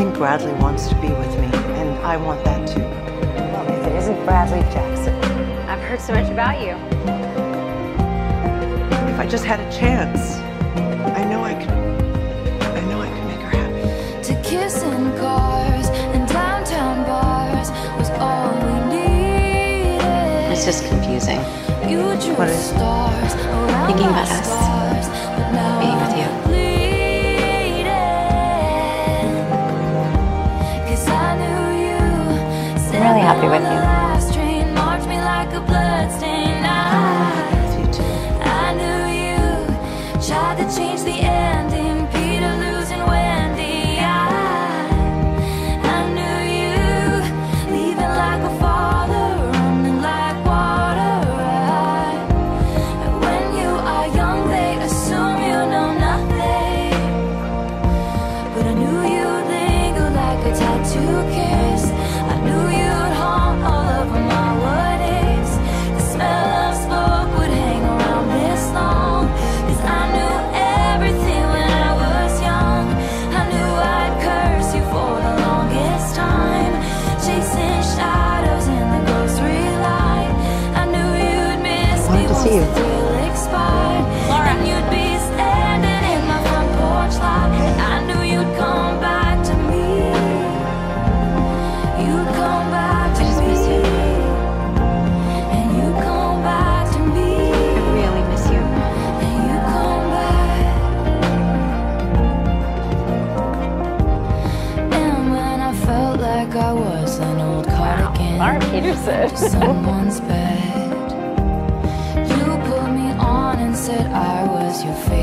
think Bradley wants to be with me, and I want that too. Well, if it isn't Bradley Jackson. I've heard so much about you. If I just had a chance, I know I could make her happy. To kiss in cars and downtown bars was all we needed. It's just confusing. What is it? Thinking about us. Being with you. I'm really happy with you. You too. I knew you tried to change the ending, Peter losing Wendy. I knew you leaving like a father, running like water. And when you are young, they assume you know nothing. But I knew you'd linger like a tattoo kiss. I knew you'd haunt all over my what ifs. The smell of smoke would hang around this long. 'Cause I knew everything when I was young. I knew I'd curse you for the longest time, chasing shadows in the grocery line. I knew you'd miss me Wanted to see once the you. thrill expired. Laura. And you'd be standing in my front porch light. I knew you'd come back to me. You'd come back to I just miss you. me. And you come back to me. I really miss you. And you come back. And when I felt like I was an old cardigan Laura Peterson. to someone's bed, you put me on and said I was your favorite.